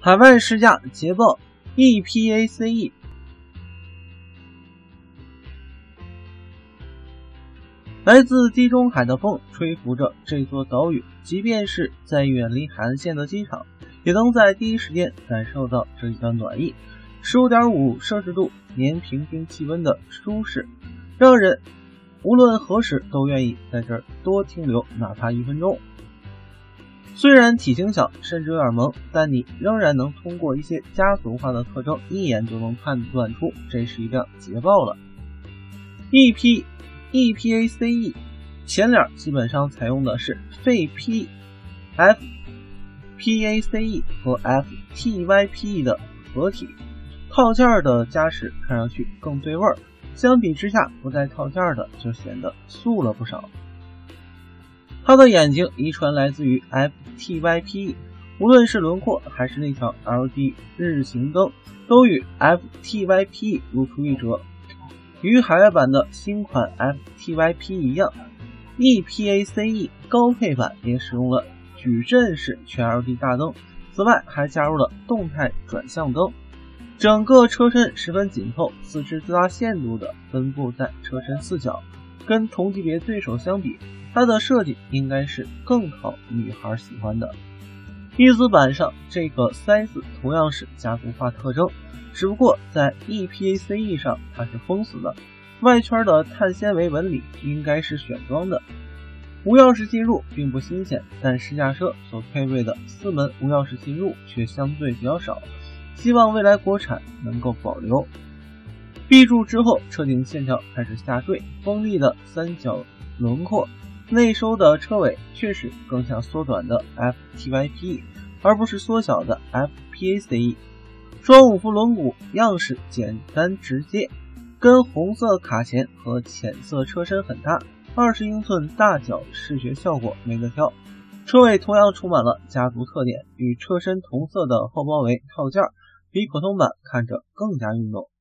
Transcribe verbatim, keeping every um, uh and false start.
海外试驾捷豹 E P A C E。 来自地中海的风吹拂着这座岛屿，即便是在远离海岸线的机场，也能在第一时间感受到这里的暖意。 十五点五 摄氏度年平均气温的舒适，让人无论何时都愿意在这儿多停留哪怕一分钟。虽然体型小，甚至有点萌，但你仍然能通过一些家族化的特征，一眼就能判断出这是一辆捷豹了。E P E P A C E 前脸基本上采用的是废 P F P A C E 和 F T Y P E 的合体，套件的加持看上去更对味儿，相比之下不带套件的就显得素了不少。它的眼睛遗传来自于 F T Y P E， 无论是轮廓还是那条 L E D 日行灯都与 F T Y P E 如出一辙。与海外版的新款 F T Y P E 一样， E P A C E 高配版也使用了矩阵式全 L E D 大灯，此外还加入了动态转向灯。整个车身十分紧凑，四肢最大限度的分布在车身四角，跟同级别对手相比，它的设计应该是更讨女孩喜欢的。一字板上这个塞子同样是家族化特征，只不过在 E P A C E 上它是封死的，外圈的碳纤维纹理应该是选装的。无钥匙进入并不新鲜，但试驾车所配备的四门无钥匙进入却相对比较少，希望未来国产能够保留。闭住之后，车顶线条开始下坠，锋利的三角轮廓，内收的车尾确实更像缩短的 F T Y P E， 而不是缩小的 F P A C E。 双五辐轮毂样式简单直接，跟红色卡钳和浅色车身很搭，二十英寸大角视觉效果没得挑。车尾同样充满了家族特点，与车身同色的后包围套件比普通版看着更加运动。